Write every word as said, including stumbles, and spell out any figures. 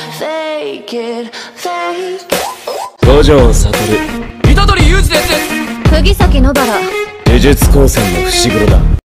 fake it, fake it. 五条悟、 虎杖裕二です。 釘崎野原。 呪術高専の伏黒だ。